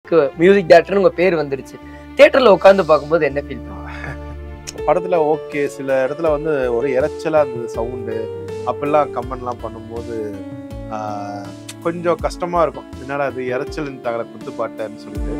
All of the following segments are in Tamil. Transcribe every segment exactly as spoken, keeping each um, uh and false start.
அதுக்கு மியூசிக் டைரக்டர்னு உங்க பேர் வந்துருச்சு. தியேட்டர்ல உட்காந்து பார்க்கும்போது என்ன ஃபீல் பண்ணுவீங்க? படத்துல ஓகே, சில இடத்துல வந்து ஒரு இறைச்சலா இருந்தது சவுண்டு, அப்பெல்லாம் கமெண்ட்லாம் பண்ணும்போது கொஞ்சம் கஷ்டமா இருக்கும். என்னடா அது இறைச்சல் தகவலை குத்து பாட்டேன்னு சொல்லிட்டு.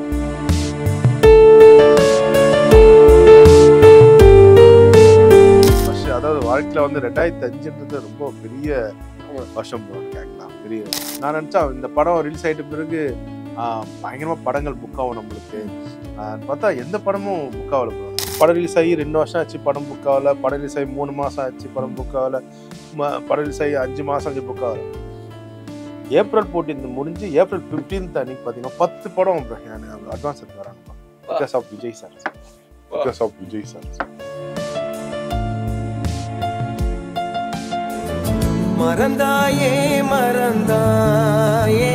அதாவது வாழ்க்கையில வந்து ரெண்டாயிரத்தி அஞ்சுன்றது ரொம்ப பெரிய வருஷம் கேட்கலாம். பெரிய நான் நினைச்சா இந்த படம் ரிலீஸ் ஆயிட்ட பிறகு ஆஹ் பயங்கரமா படங்கள் புக் ஆகும் நம்மளுக்கு. பார்த்தா எந்த படமும் புக் ஆகல. படம் ரிலீஸ் ஆகி ரெண்டு வருஷம் ஆச்சு, படம் புக் ஆகல. படம் ரிலீஸ் ஆகி மூணு மாசம் ஆச்சு, படம் புக் ஆகல. படம் ரிலீஸ் ஆகி அஞ்சு மாசம் ஆச்சு, புக் ஆகல. ஏப்ரல் ஃபோர்டீன்த் முடிஞ்சு ஏப்ரல் பிப்டீன்த் அன்னைக்கு பார்த்தீங்கன்னா பத்து படம் அட்வான்ஸ் எடுத்து வராங்க. Because of Vijay sir. Because of Vijay sir. மறந்தாயே மறந்தாயே.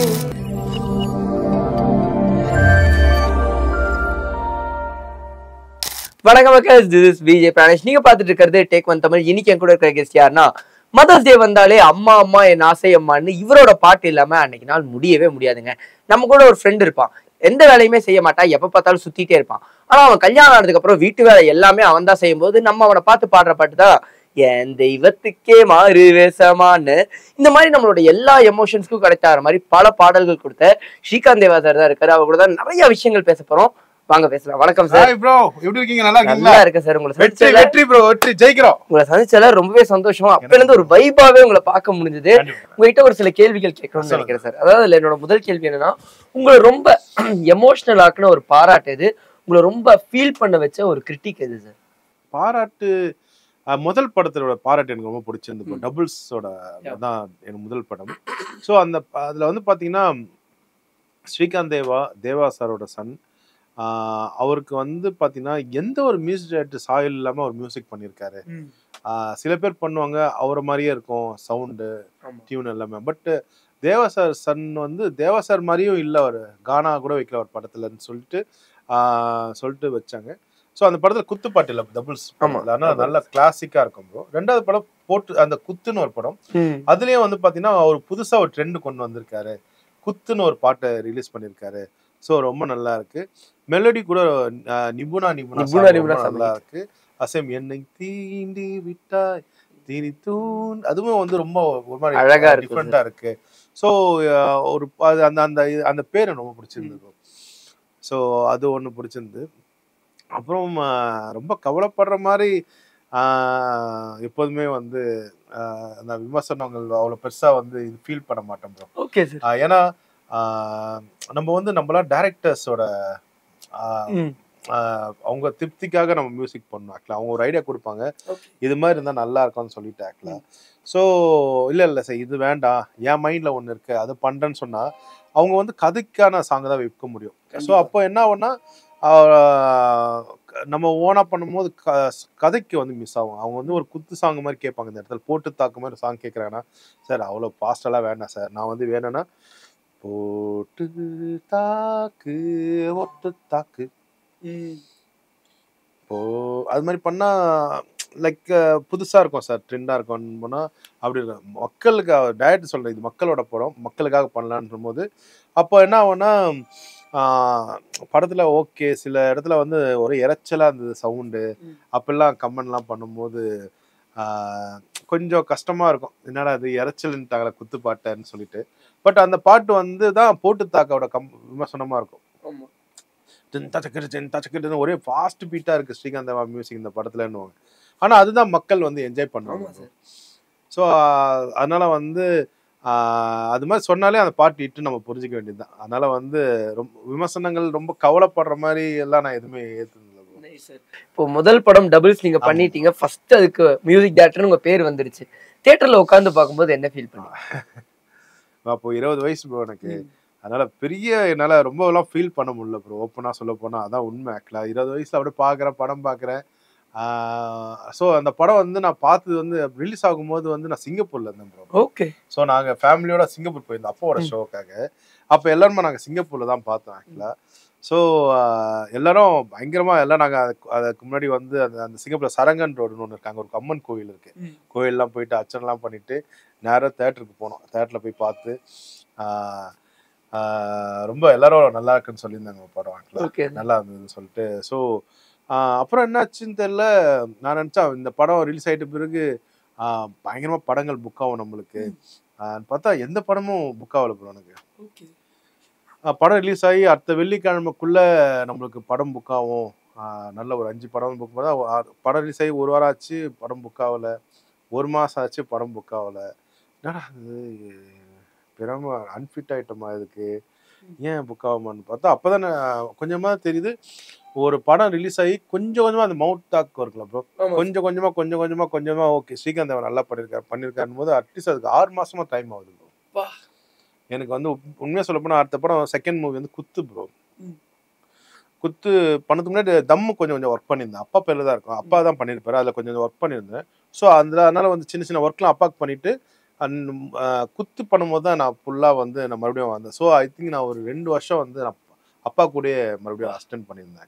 வணக்கம் மக்கள், திஸ் இஸ் விஜய் பிரானேஷ். நீங்க பாத்துட்டு இருக்கிறது டேக் ஒன் தமிழ். இன்னைக்கு என் கூட இருக்கிற கெஸ்ட் யாருன்னா, மதர்ஸ் டே வந்தாலே அம்மா அம்மா என் ஆசை அம்மான்னு இவரோட பாட்டு இல்லாம அன்னைக்கு நாள் முடியவே முடியாதுங்க. நம்ம கூட ஒரு ஃப்ரெண்ட் இருப்பான், எந்த வேலையுமே செய்ய மாட்டான், எப்ப பார்த்தாலும் சுத்திட்டே இருப்பான். ஆனா அவன் கல்யாணம் ஆனதுக்கு அப்புறம் வீட்டு வேலை எல்லாமே அவன் தான் செய்யும் போது நம்ம அவனை பார்த்து பாடுற பாட்டு தான் என் தெய்வத்துக்கே மாறு வேசமான்னு. இந்த மாதிரி நம்மளோட எல்லா எமோஷன்ஸ்க்கும் கிடைத்தார மாதிரி பல பாடல்கள் கொடுத்த ஸ்ரீகாந்த் தேவா சார் தான் இருக்காரு. அவர் கூட தான் நிறைய விஷயங்கள் பேச போறோம். வாங்க பேசலாம். வணக்கம் சார். ப்ரோ, எப்படி இருக்கீங்க? நல்லா இருக்கீங்களா? நல்லா இருக்கேன் சார். உங்களை வெற்றி வெற்றி ப்ரோ, வெற்றி ஜெயிக்கிறோம். உங்களை சந்திச்சல ரொம்பவே சந்தோஷமா. அப்பல இருந்து ஒரு வைபாவே உங்களை பார்க்க முடிஞ்சது. உங்ககிட்ட ஒரு சில கேள்விகள் கேட்கணும்னு நினைக்கிறேன் சார். அதாவது என்னோட முதல் கேள்வி என்னன்னா, உங்களை ரொம்ப எமோஷனல் ஆக்குன ஒரு பாராட்டு எது? உங்களை ரொம்ப ஃபீல் பண்ண வச்ச ஒரு கிரிட்டிக் எது சார்? பாராட்டு முதல் படத்தோட பாராட்டு எனக்கு ரொம்ப பிடிச்சிருந்தது. டபுள்ஸோட தான் எனக்கு முதல் படம். ஸோ அந்த அதுல வந்து பாத்தீங்கன்னா ஸ்ரீகாந்த் தேவா தேவா சாரோட சன். அவருக்கு வந்து பாத்தீங்கன்னா எந்த ஒரு மியூசிக் டைரக்டர் சாயல் இல்லாம அவர் மியூசிக் பண்ணியிருக்காரு. சில பேர் பண்ணுவாங்க அவரை மாதிரியே இருக்கும் சவுண்டு டியூன் எல்லாமே. பட் தேவா சார் சன் வந்து தேவா சார் மாதிரியும் இல்லை, அவர் கானா கூட வைக்கல ஒரு படத்துலன்னு சொல்லிட்டு ஆஹ் சொல்லிட்டு வச்சாங்க. ஸோ அந்த படத்துல குத்து பாட்டு இல்லை, டபுள்ஸ். ஆனால் நல்ல கிளாசிக்கா இருக்கும் ப்ரோ. ரெண்டாவது படம் போட்டு அந்த குத்துன்னு ஒரு படம். அதுலயும் வந்து பாத்தீங்கன்னா அவர் புதுசா ஒரு ட்ரெண்ட் கொண்டு வந்திருக்காரு. குத்துன்னு ஒரு பாட்டை ரிலீஸ் பண்ணியிருக்காரு. ஸோ ரொம்ப நல்லா இருக்கு. மெலடி கூட நிபுணா நிபுணா நல்லா இருக்கு. அசைம் என்னை தீண்டி விட்டாய் தீனி தூண், அதுவும் வந்து ரொம்ப ஒரு மாதிரி அழகா டிஃப்ரெண்டா இருக்கு. ஸோ ஒரு அந்த அந்த அந்த பேர் ரொம்ப பிடிச்சிருந்தது. ஸோ அது ஒன்று பிடிச்சிருந்து. அப்புறம் ரொம்ப கவலைப்படுற மாதிரி எப்போதுமே வந்து அந்த விமர்சனங்கள் அவ்வளோ பெருசா வந்து இது ஃபீல் பண்ண மாட்டோம் ப்ரோ. ஓகே. ஏன்னா நம்ம வந்து நம்மளாம் டைரக்டர்ஸோட அவங்க திருப்திக்காக நம்ம மியூசிக் பண்ணோம். ஆக்சுவலா அவங்க ஒரு ஐடியா கொடுப்பாங்க, இது மாதிரி இருந்தா நல்லா இருக்கும்னு சொல்லிட்டு ஆக்சுவலா. ஸோ இல்ல இல்ல சார் இது வேண்டாம், என் மைண்ட்ல ஒண்ணு இருக்கு அது பண்றேன்னு சொன்னா அவங்க வந்து கதைக்கான சாங் தான் வைக்க முடியும். ஸோ அப்போ என்ன ஆகும்னா நம்ம ஓனா பண்ணும்போது கதைக்கு வந்து மிஸ் ஆகும். அவங்க வந்து ஒரு குத்து சாங் மாதிரி கேட்பாங்க, இந்த இடத்துல போட்டு தாக்கு மாதிரி சாங் கேட்குறாங்கன்னா சார் அவ்வளோ ஃபாஸ்டெல்லாம் வேண்டாம் சார், நான் வந்து வேணும்னா போட்டு தாக்கு ஒட்டு தாக்கு இப்போ அது மாதிரி பண்ணா லைக் புதுசா இருக்கும் சார், ட்ரெண்டா இருக்கும் போனா அப்படி இருக்கும். மக்களுக்கு டைரக்டர் சொல்றேன், இது மக்களோட படம், மக்களுக்காக பண்ணலான்ற போது அப்போ என்ன ஆகும்னா படத்துல ஓகே, சில இடத்துல வந்து ஒரு இறைச்சலா இருந்தது சவுண்டு, அப்பெல்லாம் கமெண்ட்லாம் பண்ணும்போது ஆஹ் கொஞ்சம் கஷ்டமா இருக்கும். என்னடா அது இறைச்சல் தகவலை குத்து பாட்டேன்னு சொல்லிட்டு. பட் அந்த பாட்டு வந்து தான் போட்டு தாக்கோட கம் விமர்சனமா இருக்கும். ஒரே ஃபாஸ்ட் பீட்டா இருக்கு ஸ்ரீகாந்த் தேவா மியூசிக் இந்த படத்துலன்னு. ஆனா அதுதான் மக்கள் வந்து என்ஜாய் பண்ணுவாங்க. ஸோ அதனால வந்து ஆஹ் அது மாதிரி சொன்னாலே அந்த பாட்டு இட்டு நம்ம புரிஞ்சுக்க வேண்டியதுதான். அதனால வந்து ரொம்ப விமர்சனங்கள் ரொம்ப கவலைப்படுற மாதிரி எல்லாம் நான் எதுவுமே ஏத்துனதில்லை. இப்போ முதல் படம் டபுள்ஸ் நீங்க பண்ணிட்டீங்க, ஃபர்ஸ்ட் அதுக்கு மியூசிக் டைரக்டர்னு உங்க பேர் வந்துருச்சு. தியேட்டர்ல உட்காந்து பார்க்கும்போது என்ன ஃபீல் பண்ணீங்க? அப்போ இருபது வயசு ப்ரோ எனக்கு. அதனால பெரிய என்னால ரொம்ப எல்லாம் ஃபீல் பண்ண முடியல ப்ரோ, ஓப்பனா சொல்ல போனா அதான் உண்மை. ஆக்சுவலா இருபது வயசுல அப்படியே பாக்குறேன், படம் பாக்குறேன். ஸோ அந்த படம் வந்து நான் பார்த்தது வந்து ரிலீஸ் ஆகும்போது வந்து நான் சிங்கப்பூர்ல இருந்தேன் ப்ரோ. ஓகே. ஸோ நாங்க ஃபேமிலியோட சிங்கப்பூர் போயிருந்தோம் அப்போட ஷோக்காக. அப்போ எல்லாருமே நாங்கள் சிங்கப்பூர்ல தான் பார்த்தோம் ஆக்சுவலா. ஸோ எல்லாரும் பயங்கரமா எல்லாம் நாங்கள் அதுக்கு அதுக்கு முன்னாடி வந்து அந்த அந்த சிங்கப்பூர்ல சரங்கன் ரோடுன்னு ஒன்று இருக்காங்க, ஒரு அம்மன் கோவில் இருக்கு. கோயிலெலாம் போயிட்டு அர்ச்சனைலாம் பண்ணிட்டு நேராக தேட்டருக்கு போனோம். தேட்டரில் போய் பார்த்து ரொம்ப எல்லாரும் நல்லா இருக்குன்னு சொல்லியிருந்தாங்க படம், ஓகே நல்லா இருந்ததுன்னு சொல்லிட்டு. ஸோ அப்புறம் என்னாச்சுன்னு தெரியல, நான் நினச்சா இந்த படம் ரிலீஸ் ஆகிட்ட பிறகு ஆஹ் பயங்கரமா படங்கள் புக் ஆகும் நம்மளுக்கு. ஆஹ் பார்த்தா எந்த படமும் புக் ஆகல ப்ரோ எனக்கு. ஆஹ் படம் ரிலீஸ் ஆகி அடுத்த வெள்ளிக்கிழமைக்குள்ள நம்மளுக்கு படம் புக் ஆகும். ஆஹ் நல்ல ஒரு அஞ்சு படம் புக் பண்ணா, படம் ரிலீஸ் ஆகி ஒரு வாரம் ஆச்சு படம் புக் ஆகல, ஒரு மாசம் ஆச்சு படம் புக் ஆகல. என்னடா இது பெரும அன்ஃபிட் ஆயிட்டோமா இதுக்கு, ஏன் புக் ஆகுமான்னு பார்த்தா அப்பதான் கொஞ்சமா தெரியுது, ஒரு படம் ரிலீஸ் ஆகி கொஞ்சம் கொஞ்சமா அந்த மவுத் டாக் இருக்கலாம் ப்ரோ, கொஞ்சம் கொஞ்சமா கொஞ்சம் கொஞ்சமா கொஞ்சமா ஓகே ஸ்ரீகாந்த் தேவன் நல்லா பண்ணிருக்காரு பண்ணிருக்காருன்னு போது அட்லீஸ்ட் அதுக்கு ஆறு மாசமா டைம் ஆகுது ப்ரோ. எனக்கு வந்து உண்மையா சொல்ல போனா அடுத்த படம் செகண்ட் மூவி வந்து குத்து ப்ரோ. குத்து பண்ணதுக்கு முன்னாடி தம்மு கொஞ்சம் கொஞ்சம் ஒர்க் பண்ணியிருந்தேன், அப்பா பேர்ல தான் இருக்கும், அப்பா தான் பண்ணியிருப்பாரு, அதில் கொஞ்சம் ஒர்க் பண்ணியிருந்தேன். ஸோ அந்த அதனால வந்து சின்ன சின்ன ஒர்க்லாம் அப்பாவுக்கு பண்ணிட்டு அண்ட் குத்து பண்ணும்போது தான் நான் ஃபுல்லாக வந்து நான் மறுபடியும் வந்தேன். ஸோ ஐ திங்க் நான் ஒரு ரெண்டு வருஷம் வந்து நான் அப்பா கூடயே மறுபடியும் அசிஸ்டன்ட் பண்ணியிருந்தேன்.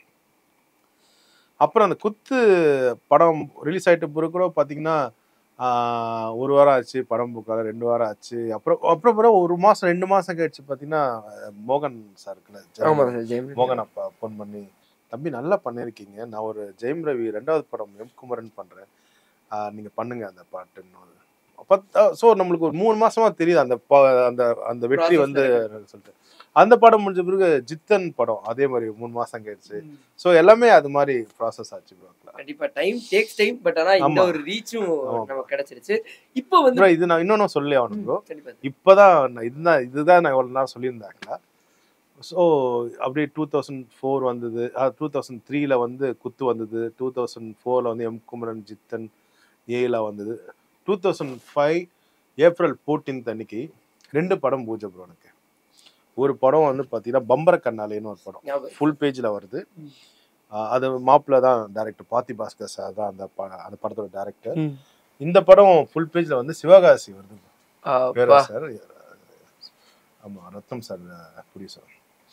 அப்புறம் அந்த குத்து படம் ரிலீஸ் ஆகிட்ட பிறகு கூட பார்த்தீங்கன்னா ஒரு வாரம் ஆச்சு படம் புக்காக, ரெண்டு வாரம் ஆச்சு. அப்புறம் அப்புறம் அப்புறம் ஒரு மாதம் ரெண்டு மாதம் கழிச்சு பார்த்தீங்கன்னா மோகன் சார் இருக்குல்ல, மோகன் அப்பா ஃபோன் பண்ணி, தம்பி நல்லா பண்ணியிருக்கீங்க, நான் ஒரு ஜெயம் ரவி ரெண்டாவது படம் எம் குமரன் பண்ணுறேன், நீங்கள் பண்ணுங்க அந்த பாட்டுன்னு. அப்போ ஸோ நம்மளுக்கு ஒரு மூணு மாசமா தெரியுது அந்த அந்த அந்த வெற்றி வந்து சொல்லிட்டு. அந்த படம் முடிஞ்ச பிறகு ஜித்தன் படம் அதே மாதிரி மூணு மாசம் கழிச்சு. ஸோ எல்லாமே அது மாதிரி ப்ராசஸ் ஆச்சு ப்ரோ. கண்டிப்பா டைம் டேக்ஸ் டைம், பட் ஆனா இந்த ஒரு ரீச்சும் நமக்கு கிடைச்சிருச்சு. இப்போ வந்து இது நான் இன்னொன்னு சொல்லி ஆகணும் ப்ரோ, இப்போதான் இதுதான் இதுதான் நான் எவ்வளோ நேரம் சொல்லியிருந்தாங்களா. ஸோ அப்படியே டூ தௌசண்ட் ஃபோர் வந்தது, டூ தௌசண்ட் த்ரீல வந்து குத்து வந்தது, டூ தௌசண்ட் ஃபோர்ல வந்து எம் குமரன் ஜித்தன் ஏல வந்தது, two thousand five April fourteenth அன்னைக்கு ரெண்டு படம் பூஜை ப்ரோ எனக்கு. ஒரு படம் வந்து பார்த்தீங்கன்னா பம்பர கண்ணாலேன்னு ஒரு படம் ஃபுல் பேஜில் வருது, அது மாப்பிள்ள தான் டைரக்டர், பாத்தி பாஸ்கர் சார் தான் அந்த அந்த படத்தோட டைரக்டர். இந்த படம் ஃபுல் பேஜில் வந்து சிவகாசி வருது பேரா சார், ஆமாம் ரத்தம் சார் ப்ரொடியூசர்.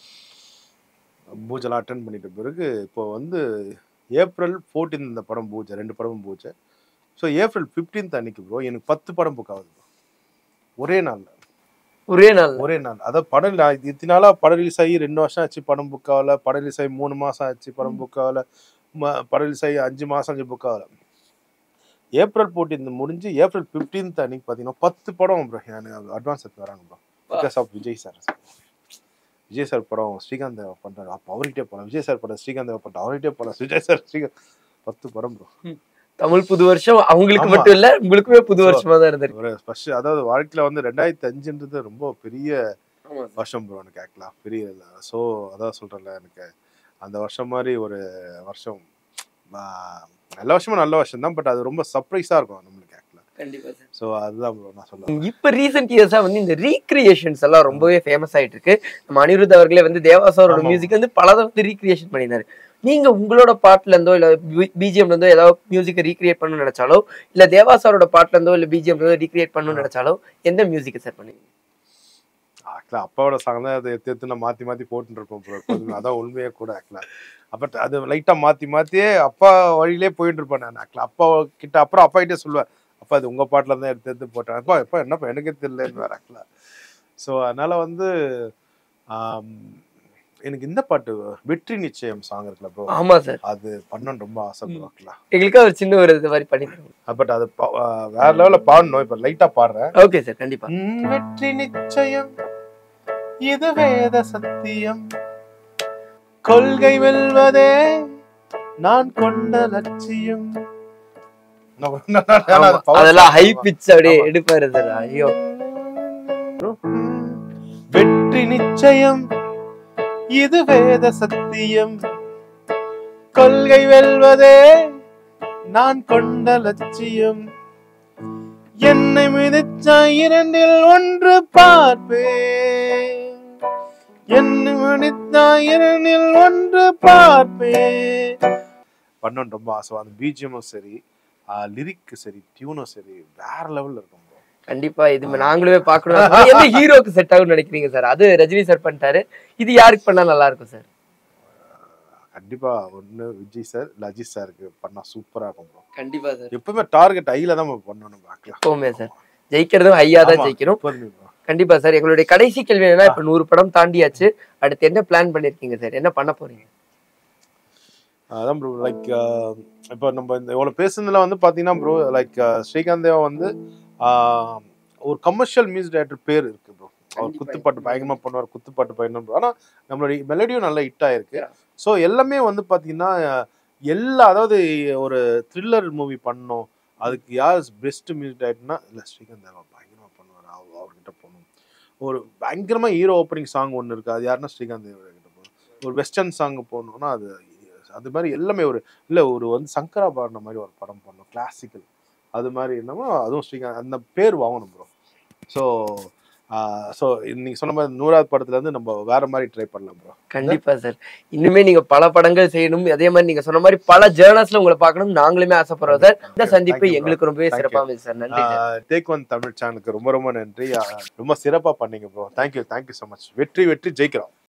பூஜைலாம் அட்டன் பண்ணிட்ட பிறகு இப்போ வந்து ஏப்ரல் ஃபோர்டீன் இந்த படம் பூஜை, ரெண்டு படமும் பூஜை. ஸோ ஏப்ரல் ஃபிஃப்டீன்த் அன்னைக்கு ப்ரோ எனக்கு பத்து படம் புக் ஆகுது ஒரே நாள். ஒரே நாள் ஒரே நாள் அதாவது படம் இத்தனை நாளா படம் ரிலீஸ் ஆகி ரெண்டு வருஷம் ஆச்சு படம் புக் ஆகல, படம் ரிலீஸ் ஆகி மூணு மாசம் ஆச்சு படம் புக் ஆகல, படம் ரிலீஸ் ஆகி அஞ்சு மாசம் அஞ்சு புக் ஆகல. ஏப்ரல் ஃபோர்டீன்த் முடிஞ்சு ஏப்ரல் ஃபிஃப்டீன்த் அன்னைக்கு பார்த்தீங்கன்னா பத்து படம் ப்ரோ எனக்கு அட்வான்ஸ் எடுத்து வராங்க bro, because of Vijay sir. Vijay sir படம் ஸ்ரீகாந்த் தேவா பண்றாரு, அப்போ அவர்கிட்டே போகலாம். விஜய் சார் படம் ஸ்ரீகாந்த் தேவா படம் அவர்கிட்டே போகலாம். விஜய் சார் ஸ்ரீகாந்த் பத்து படம் ப்ரோ. தமிழ் புது வருஷம் அவங்களுக்கு மட்டும் இல்ல, உங்களுக்குமே புது வருஷமா தான் இருந்திருக்கு. அதாவது வாழ்க்கையில வந்து ரெண்டாயிரத்தி அஞ்சுன்றது ரொம்ப பெரிய வருஷம் ப்ரோ எனக்கு ஆக்சுவலா, பெரிய இல்லை. ஸோ அதான் சொல்றேன்ல, எனக்கு அந்த வருஷம் மாதிரி ஒரு வருஷம் நல்ல வருஷமும் நல்ல வருஷம் தான், பட் அது ரொம்ப சர்ப்ரைஸா இருக்கும் நம்மளுக்கு ஆக்சுவலா. கண்டிப்பா சார். ஸோ அதுதான் ப்ரோ நான் சொல்லுவேன். இப்போ ரீசெண்ட் இயர்ஸா வந்து இந்த ரீக்ரியேஷன்ஸ் எல்லாம் ரொம்பவே ஃபேமஸ் ஆயிட்டு இருக்கு. நம்ம அனிருத் அவர்களே வந்து தேவா சாரோட மியூசிக் வந்து பலதை வந்து ரீக்ரியேஷன் பண்ணியிருந்தாரு. நீங்க உங்களோட பாட்டுல இருந்தோ இல்ல பிஜிஎம்ல இருந்தோ ஏதாவது மியூசிக்கை ரீக்ரியேட் பண்ணணும்னு நினைச்சாலோ, இல்ல தேவா சாரோட பாட்டுல இருந்தோ இல்ல பிஜிஎம்ல இருந்தோ ரீக்ரியேட் பண்ணணும்னு நினைச்சாலோ எந்த மியூசிக்கை சார் பண்ணுவீங்க? ஆக்சுவலா அப்பாவோட சாங் தான் அதை எடுத்து எடுத்து நான் மாத்தி மாத்தி போட்டுட்டு இருப்போம் ப்ரோ, அதான் உண்மையே கூட ஆக்சுவலா. அப்ப அது லைட்டா மாத்தி மாத்தியே அப்பா வழியிலே போயிட்டு இருப்பேன் நான் ஆக்சுவலா. அப்பா கிட்ட அப்புறம் அப்பா கிட்டே சொல்லுவேன், அப்பா அது உங்க பாட்டுல தான் எடுத்து எடுத்து போட்டேன், அப்பா எப்பா என்னப்பா எனக்கே தெரியலன்னு வேற ஆக்சுவலா. ஸோ அதனால வந்து எனக்கு இந்த பாட்டு வெற்றி நிச்சயம் சாங் இருக்குல்ல ப்ரோ, ஆமா சார், அது பண்ணணும்னு ரொம்ப ஆசைப்படுவாங்களா. எங்களுக்கு ஒரு சின்ன ஒரு இது மாதிரி பண்ணிக்கிறோம், பட் அது வேற லெவல்ல பாடணும். இப்ப லைட்டா பாடுறேன். ஓகே சார் கண்டிப்பா. வெற்றி நிச்சயம் இது வேத சத்தியம், கொள்கை வெல்வதே நான் கொண்ட லட்சியம். அதெல்லாம் ஹை பிட்ச் அப்படியே எடுப்பாரு சார். ஐயோ வெற்றி நிச்சயம் இது வேத சத்தியம், கொள்கை வெல்வதே நான் கொண்ட லட்சியம், என்னை மிதிச்சா இரண்டில் ஒன்று பார்ப்பேன், என்னை மிதிச்சா இரண்டில் ஒன்று பார்ப்பேன் பண்ணணும் ரொம்ப ஆசை. அந்த பிஜிஎம்மும் சரி, லிரிக் சரி, டியூனும் சரி வேற லெவல்ல இருக்கும். கண்டிப்பா இது நாங்களுமே பாக்கணும். எந்த ஹீரோக்கு செட் ஆகும்னு நினைக்கிறீங்க சார்? அது ரஜினி சார் பண்ணிட்டாரு, இது யாருக்கு பண்ணா நல்லா இருக்கும் சார்? கண்டிப்பா ஒண்ணு விஜய் சார் இல்ல அஜித் சாருக்கு பண்ணா சூப்பரா இருக்கும் ப்ரோ. கண்டிப்பா சார். எப்பவுமே டார்கெட் ஹைல தான் பண்ணணும். எப்பவுமே சார் ஜெயிக்கிறதும் ஹையா தான் ஜெயிக்கணும். கண்டிப்பா சார். எங்களுடைய கடைசி கேள்வி என்னன்னா, இப்ப நூறு படம் தாண்டியாச்சு. அடுத்து என்ன பிளான் பண்ணிருக்கீங்க சார்? என்ன பண்ண போறீங்க? அதான் ப்ரோ லைக் இப்போ நம்ம இந்த இவ்வளோ பேசுனதுல வந்து பார்த்தீங்கன்னா ப்ரோ லைக் ஸ்ரீகாந்த் தேவா வந்து ஆஹ், ஒரு கமர்ஷியல் மியூசிக் டைரக்டர் பேர் இருக்கு ப்ரோ. அவர் குத்துப்பாட்டு பயங்கரமா பண்ணுவார், குத்துப்பாட்டு பயணம். ஆனால் நம்மளுடைய மெலடியும் நல்லா ஹிட் ஆயிருக்கு. ஸோ எல்லாமே வந்து பார்த்தீங்கன்னா எல்லா அதாவது ஒரு த்ரில்லர் மூவி பண்ணணும், அதுக்கு யார் பெஸ்ட் மியூசிக் டைரக்டர்னா இல்லை ஸ்ரீகாந்த் தேவா பயங்கரமா பண்ணுவார், அவர் அவர்கிட்ட போகணும். ஒரு பயங்கரமா ஹீரோ ஓப்பனிங் சாங் ஒன்று இருக்கு, அது யாருன்னா ஸ்ரீகாந்த் தேவா கிட்ட போகணும். ஒரு வெஸ்டர்ன் சாங் போகணும்னா அது அது மாதிரி எல்லாமே ஒரு இல்லை ஒரு வந்து சங்கரா பாடின மாதிரி ஒரு படம் பண்ணணும் கிளாசிக்கல், அது மாதிரி என்னமோ அதுவும் ஸ்ரீகாந்த் அந்த பேர் வாங்கணும் ப்ரோ. ஸோ ஸோ நீங்க சொன்ன மாதிரி நூறாவது படத்துல இருந்து நம்ம வேற மாதிரி ட்ரை பண்ணலாம் ப்ரோ. கண்டிப்பா சார். இன்னுமே நீங்க பல படங்கள் செய்யணும். அதே மாதிரி நீங்க சொன்ன மாதிரி பல ஜேர்னல்ஸ்ல உங்களை பார்க்கணும் நாங்களுமே ஆசைப்படுறோம் சார். இந்த சந்திப்பு எங்களுக்கு ரொம்பவே சிறப்பா இருந்துச்சு சார். நன்றி சார். டேக் ஒன் தமிழ் சேனலுக்கு ரொம்ப ரொம்ப நன்றி. ஆஹ் ரொம்ப சிறப்பா பண்ணீங்க bro. Thank you thank you so much. வெற்றி வெற்றி ஜெயிக்கிறோம்.